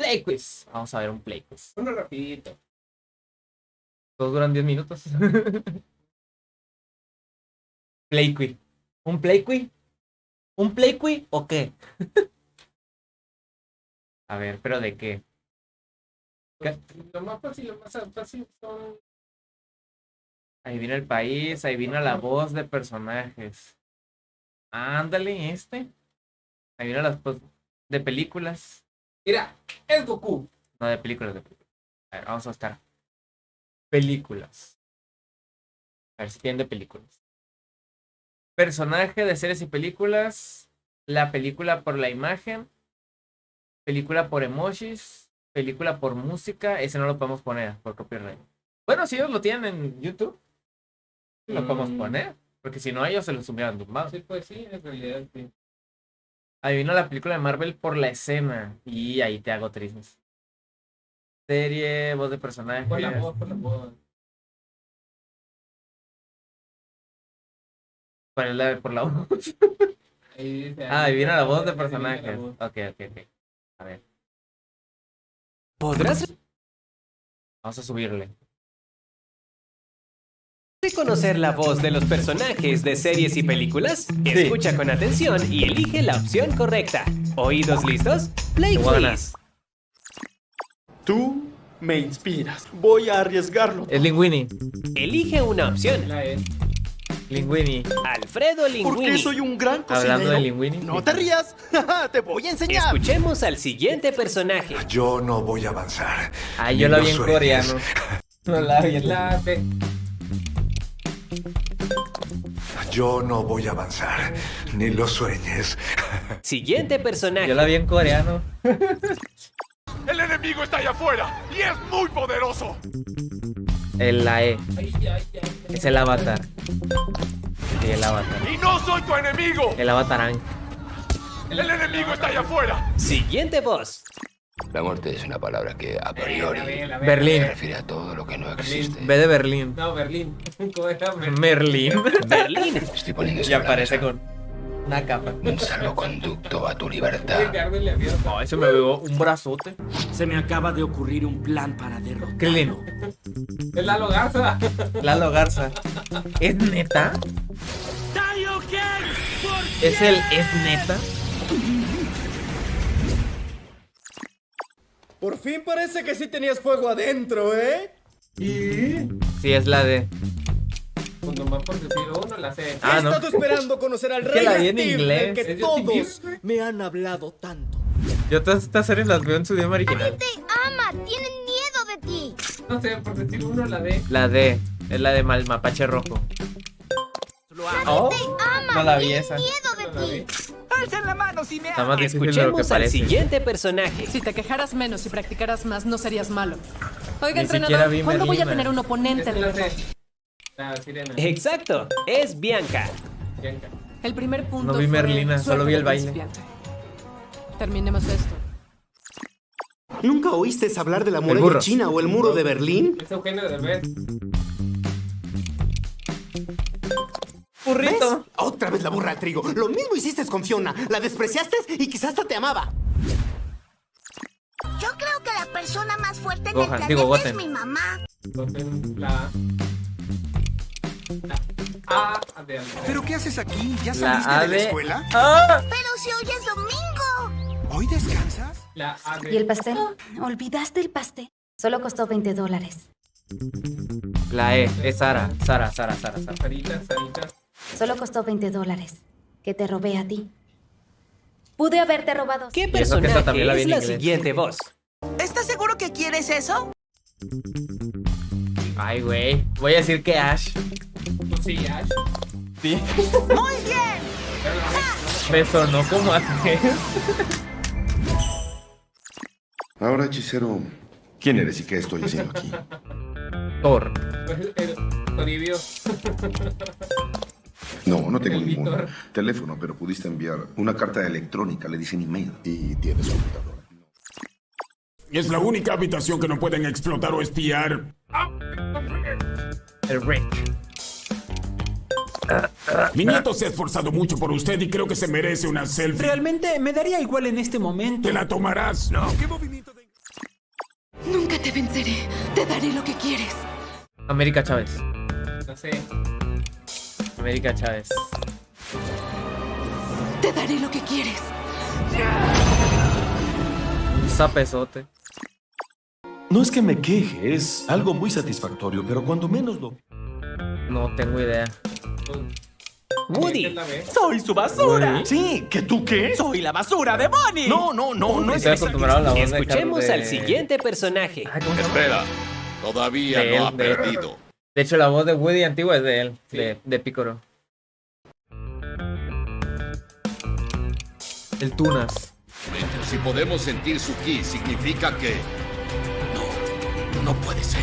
Play quiz. Vamos a ver un play quiz. Uno rapidito. Todos duran 10 minutos. Play quiz. ¿Un play quiz? ¿Un play quiz o qué? A ver, ¿pero de qué? Lo más fácil son... Ahí viene el país, ahí viene la voz de personajes. Ándale, Ahí vienen las de películas. Mira, es Goku. No, de películas, de películas. A ver, vamos a buscar. Películas. A ver si tienen de películas. Personaje de series y películas. La película por la imagen. Película por emojis. Película por música. Ese no lo podemos poner por copyright. Bueno, si ellos lo tienen en YouTube, lo podemos poner. Porque si no, ellos se los hubieran tumbado. Sí, pues sí, en realidad sí. Ahí vino la película de Marvel por la escena. Y ahí te hago tristes. Serie, voz de personaje. Por la voz, por la voz. Por la voz. Ahí dice, Ahí viene la voz de ahí viene la personajes. voz. Ok. A ver. ¿Podrás Vamos a subirle. reconocer la voz de los personajes de series y películas? Escucha con atención y elige la opción correcta. ¿Oídos listos? Play Te voy a ganar. quiz. Tú me inspiras. Voy a arriesgarlo. Es Linguini. Elige una opción. La es. Linguini. Alfredo Porque Linguini. soy un gran cocinero. Hablando de Linguini. No te rías. Te voy a enseñar. Escuchemos al siguiente personaje. Yo no voy a avanzar. Ay, Ni yo la lo vi en sueñes. coreano. No la vi en La de... Yo no voy a avanzar. Ni lo sueñes. Siguiente personaje. Yo la vi en coreano. El enemigo está allá afuera y es muy poderoso. La E. Ay. Es el avatar. Sí, el avatar. Y no soy tu enemigo. El avatarán. El enemigo está allá afuera. Siguiente voz. La muerte es una palabra que a priori Berlín. refiere a todo lo que no existe. B de Berlín. No, Berlín. ¿Cómo era? Berlín. Merlín. Berlín. Estoy poniendo Y aparece con una capa. un salvoconducto a tu libertad. Ricardo le había... Ay, se me veo un brazote. Se me acaba de ocurrir un plan para derrotarlo. Krillin. Es Lalo Garza. Lalo Garza. ¿Es neta? ¿Es neta? Por fin parece que sí tenías fuego adentro, ¿eh? Sí, es la de. Pues nomás por decir uno, la sé. He Ah, no. estado esperando conocer al que rey la vi en Steve, inglés. del que ¿Es todos Justin me han hablado tanto. Yo todas estas series las veo en su idioma original. Te ama, tienen miedo de ti. No sé, por decir uno, la de... La D. Es la de Mapache Rojo. Oh, Ama, no la vi tienen esa. miedo de La de... ti. Está más difícil de lo que Escuchemos al parece. siguiente personaje. Si te quejaras menos y practicaras más, no serías malo. Oiga, Ni siquiera entrenador, vi ¿cuándo voy a Merlina. tener un oponente Esa de la verdad? sé. La sirena. Exacto, es Bianca. Bianca. El primer punto No vi fue Merlina, suerte solo vi el de baile. principiante. Terminemos esto. ¿Nunca oíste hablar de la burro. muralla china o el muro de Berlín? Es Eugenio Derbez. Burrito. Otra vez la burra al trigo. Lo mismo hiciste con Fiona. La despreciaste y quizás hasta te amaba. Yo creo que la persona más fuerte en Gohan, el planeta digo, es Goten. mi mamá. Entonces, la A de Andrés. ¿Pero qué haces aquí? ¿Ya La saliste A de la de. escuela? ¡Ah! Pero si hoy es domingo. ¿Hoy descansas? La A de... ¿Y el pastel? ¿Olvidaste el pastel? Solo costó $20. La E. Es Sara. Sara. Sarita. Solo costó $20. Que te robé a ti. Pude haberte robado. ¿Qué eso que esta personaje también la vi es en la inglés. siguiente voz? ¿Estás seguro que quieres eso? Ay, güey. Voy a decir que Ash. Pues sí, Ash. Sí. ¡Muy bien! Me sonó como a Ahora, hechicero, ¿quién eres y qué estoy haciendo aquí? Thor. Pues el Toribio. No, no tengo El ningún Víctor. teléfono, pero pudiste enviar una carta electrónica, le dicen email. Y tienes computadora. Es la única habitación que no pueden explotar o espiar. El Rich. Mi nieto se ha esforzado mucho por usted y creo que se merece una selfie. Realmente me daría igual en este momento. ¿Te la tomarás? No. Nunca te venceré. Te daré lo que quieres. América Chávez. No sé. América Chávez. Te daré lo que quieres. Un zapezote. No es que me queje, es algo muy satisfactorio, pero cuando menos lo... No tengo idea. Woody. ¡Soy su basura! Woody. Sí, ¿que tú qué? ¡Soy la basura de Bonnie! No es Estoy acostumbrado a la voz de Escuchemos Carlos al siguiente personaje. Espera, todavía De no ha él, perdido. De hecho, la voz de Woody antigua es de él, de Picoro. El Tunas. Si podemos sentir su ki, significa que... No puede ser.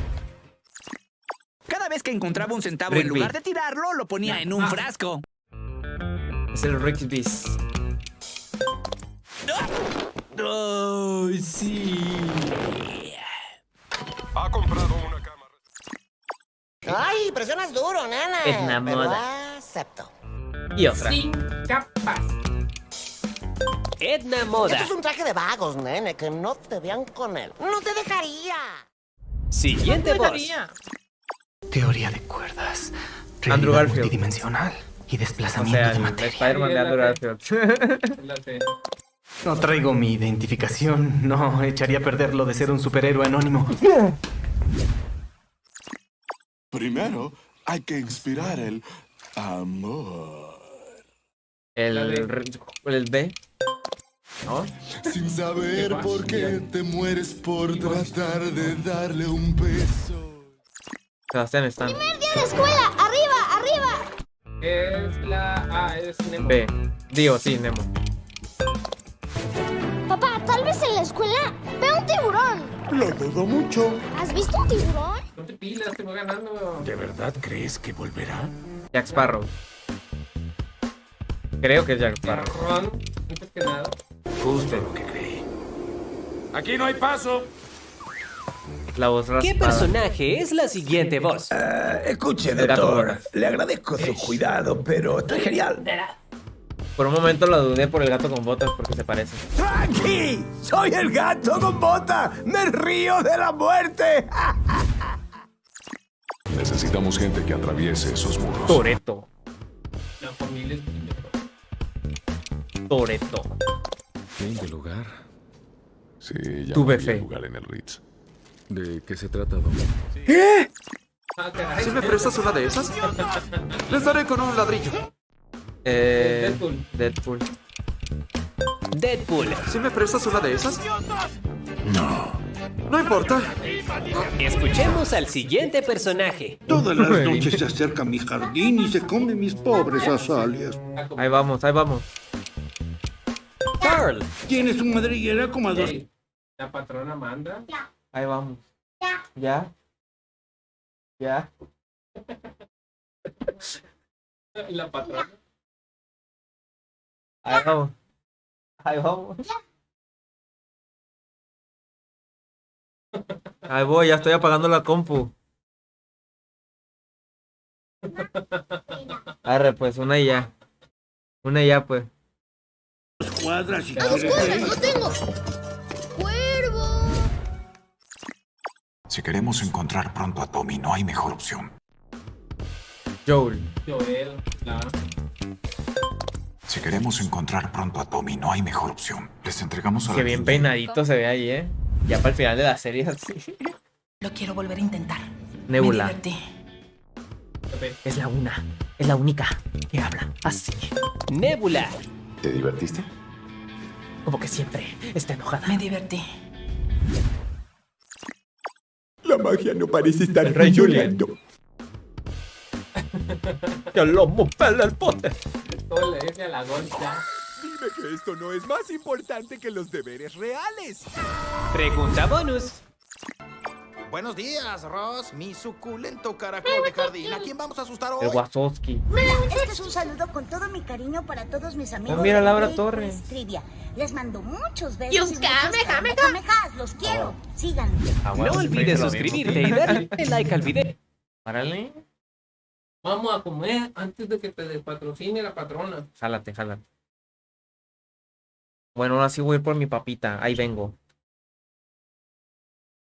Cada vez que encontraba un centavo, Rigby. en lugar de tirarlo, lo ponía en un frasco. Es el Rigby's. ¡Oh, sí! Ha comprado una cámara. Ay, presionas duro, nena. Edna Pero Moda. acepto. Y otra. Sin capas. Edna Moda. Esto es un traje de vagos, nene, que no te vean con él. No te dejaría. Siguiente voz. Teoría de cuerdas. Andrew realidad Garfield. multidimensional y O desplazamiento sea, de el materia. Spider-Man de Andrew Garfield. La sé. No traigo mi identificación. No, echaría a perder lo de ser un superhéroe anónimo. Primero, hay que inspirar el amor. El B. ¿No? Sin saber por qué te mueres por tratar de darle un beso. Sebastián Stan. ¡Primer día de escuela! ¡Arriba, arriba! Es la... es Nemo. B. Digo, sí, Nemo. Papá, tal vez en la escuela veo un tiburón. Lo dudo mucho. ¿Has visto un tiburón? No te pilas, te voy ganando. ¿De verdad crees que volverá? Jack Sparrow. Creo que es Jack Sparrow. Ron, antes que nada. Justo lo que creí. Aquí no hay paso. La voz raspada. ¿Qué personaje es la siguiente voz? Escuche, El gato doctor. botas. Le agradezco su cuidado, pero está genial. Por un momento lo dudé por el gato con botas porque se parece. ¡Tranqui! ¡Soy el gato con bota! ¡Me río de la muerte! Necesitamos gente que atraviese esos muros. Toretto. La familia es primero. Toretto. ¿Fin de lugar? Sí, ya Tuve no había fe. lugar en el Ritz. ¿De qué se trata, Don? ¿Qué? Ah, caray. ¿Sí me prestas una de esas? Les daré con un ladrillo. Deadpool. Deadpool. ¿Sí me prestas una de esas? No. No importa. Escuchemos al siguiente personaje. Todas las noches se acerca a mi jardín y se come mis pobres azaleas. Ahí vamos, ahí vamos. Carl. Tiene su madriguera como a dos. Ey, la patrona manda. Ahí vamos. ¿Ya? ¿Ya? La patrona. Ahí vamos. Ahí vamos. Ahí voy, ya estoy apagando la compu. Arre, pues, una y ya. Una y ya, pues. Cuadras y ¡No tengo! ¡Cuervo! Si queremos encontrar pronto a Tommy, no hay mejor opción. Joel. Joel. La... Si queremos encontrar pronto a Tommy, no hay mejor opción. Les entregamos a la Qué bien niña. peinadito se ve ahí, Ya para el final de la serie así. Lo quiero volver a intentar. Nebula. Me divertí. Es la una. Es la única que habla así. Nebula. ¿Te divertiste? Como que siempre está enojada. Me divertí. La magia no parece estar El Rey funcionando. ¡Que lomo pela el pote! Todo le dice a la goncha. Dime que esto no es más importante que los deberes reales. Pregunta bonus. Buenos días, Ross, mi suculento caracol de jardín. ¿A quién vamos a asustar hoy? El Wazowski. Este es un saludo con todo mi cariño para todos mis amigos. mira, de Laura Play Torres. Quiz Trivia. Les mando muchos besos. Dios, y muchos kamehamehas. Los quiero. Síganme. No olvides suscribirte y darle like al video. Párale. Vamos a comer antes de que te patrocine la patrona. Jálate. Bueno, ahora sí voy a ir por mi papita. Ahí vengo.